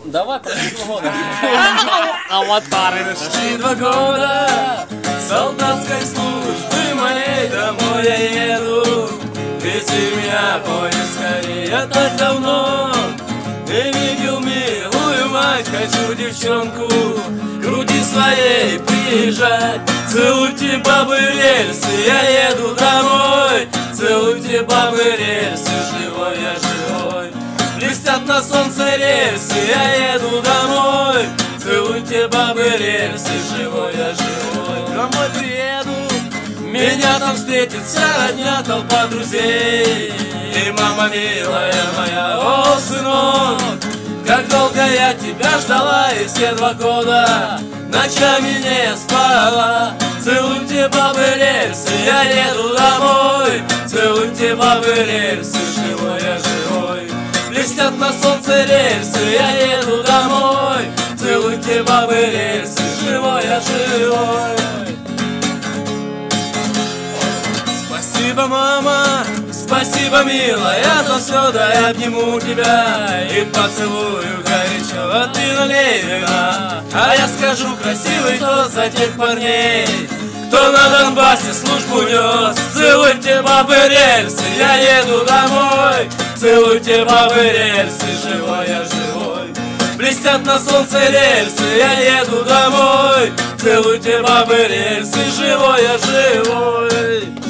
Давай, прошли 2 года. Аватары. Прошли 2 года солдатской службы моей, домой я еду. Вези меня, поезд скорее, так давно не видел милую мать. Хочу девчонку к груди своей приезжать. Целуйте, бабы, рельсы, я еду домой. Целуйте, бабы, рельсы, живой я живой. Блестят на солнце рельсы, я еду домой. Целуйте, бабы, рельсы, живой я живой. Домой приеду, меня там встретит вся родня, толпа друзей. И мама милая моя, о, сынок, как долго я тебя ждала, и все 2 года ночами не спала. Целуйте, бабы, рельсы, я еду домой. Целуйте, бабы, рельсы, живой я живой. Блестят на солнце рельсы, я еду домой. Целуйте, бабы, рельсы, живой я живой. Спасибо, мама, спасибо, милая, за все, да я обниму тебя и поцелую горячо. А ты налей вина, а я скажу красивый тост за тех парней, кто на Донбассе службу нес. Целуйте, бабы, рельсы, я еду домой. Целуйте, бабы, рельсы, живой я живой. Блестят на солнце рельсы, я еду домой. Целуйте, бабы, рельсы, живой я живой.